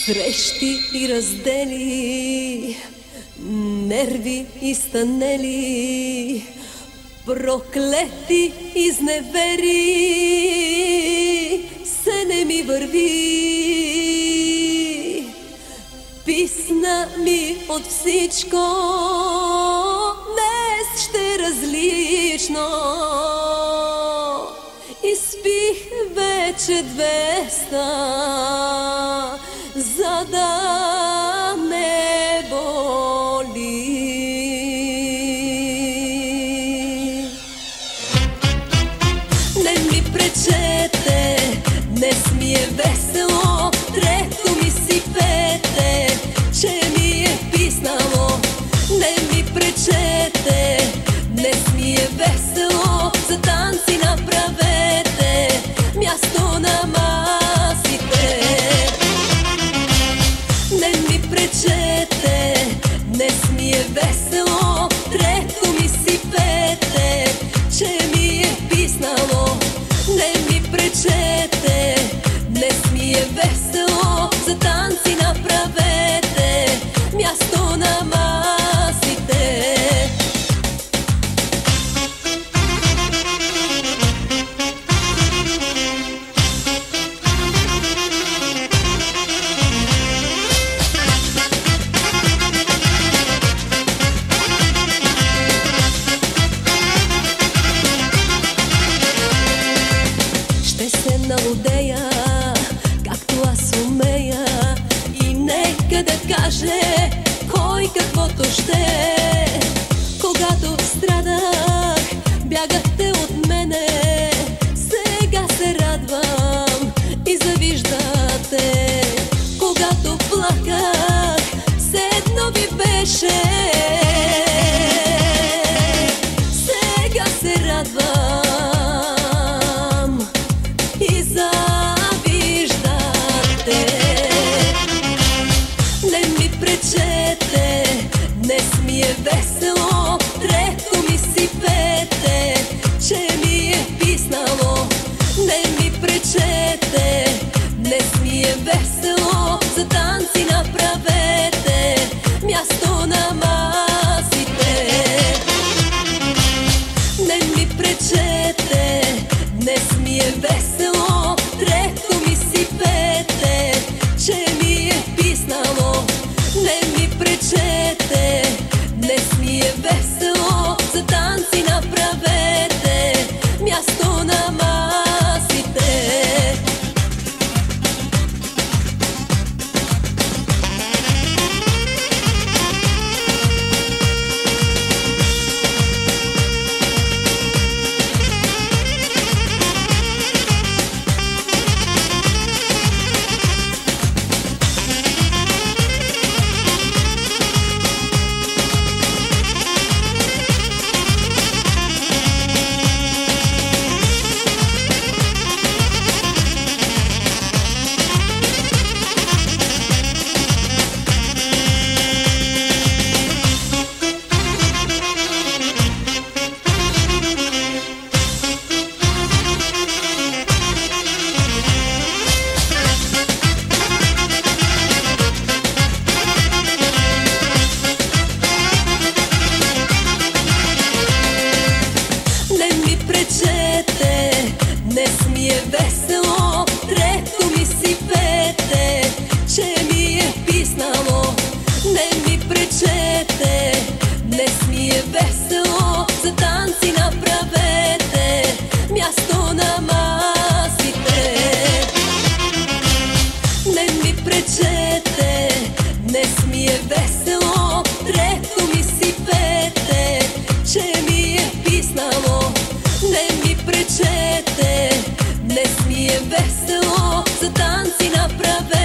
Срещи и раздели, нерви изтънели, проклети изневери, се не ми върви. Писна ми от всичко, днес ще е различно. Изпих вече 200, за да не боли. Не ми пречете, днес ми е весело, трето ми сипете, че ми е писнало. Не ми пречете, днес ми е весело, за танци направете място на масите. Не ми пречете, днес ми е весело, трето ми сипете, че ми е писнало. Не ми пречете, днес ми е весело, за танци направете място на масите. Налудея, както аз умея, и нека да каже кой каквото ще. Когато страдах, бягахте от мене, сега се радвам и завиждате. Когато плаках, все едно ви беше, сега се радвам и завиждате. Не ми пречете, днес ми е весело, трето ми сипете, че ми е писнало. Не ми пречете, днес ми е весело, за танци направете място на масите. Не ми пречете, днес ми е весело, трето ми сипете, че ми е писнало. Не ми пречете, днес ми е весело, за танци направете място на масите. Днес ми е весело, трето ми сипете, че ми е писнало. Не ми пречете, днес ми е весело, за танци направете място на масите. Не ми пречете, днес ми е весело, трето ми сипете, че ми е писнало. Не ми пречете, днес ми е весело, за танци направете